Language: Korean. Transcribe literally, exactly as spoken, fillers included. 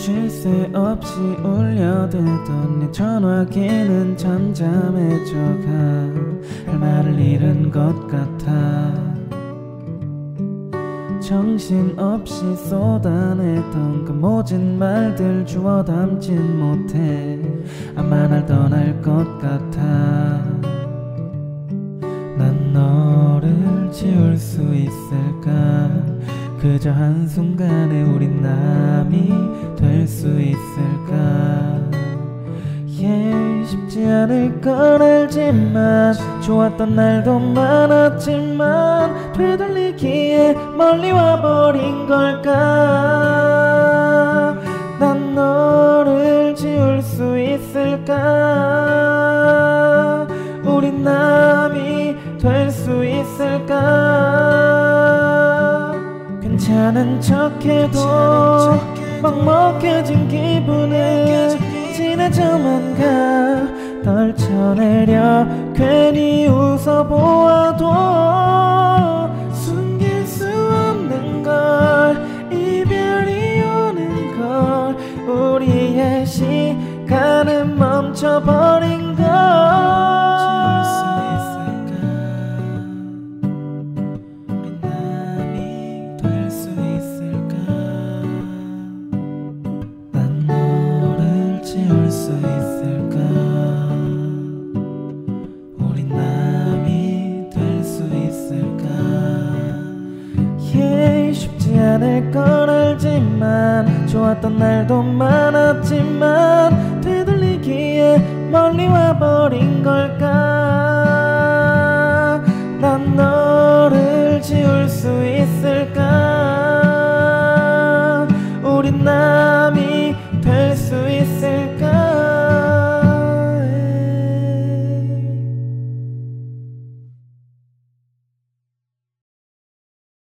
쉴 새 없이 울려대던 내 전화기는 잠잠해져가 할 말을 잃은 것 같아. 정신없이 쏟아내던 그 모진 말들 주워 담진 못해. 아마 날 떠날 것 같아. 난 너를 지울 수 있을까? 그저 한순간에 우린 남이 될 수 있을까? yeah, 쉽지 않을 건 알지만 좋았던 날도 많았지만 되돌리기에 멀리 와버린 걸까? 난 너를 지울 수 있을까? 우린 남이 될 수 있을까? 괜찮은 척해도 먹먹해진 기분은 지나져만 가. 떨쳐내려 괜히 웃어보아도 숨길 수 없는 걸, 이별이 오는 걸, 우리의 시간은 멈춰버린 걸. 지울 수 있을까? 우린 남이 될 수 있을까? yeah, 쉽지 않을 건 알지만 좋았던 날도 많았지만 되돌리기에 멀리 와버린 걸까?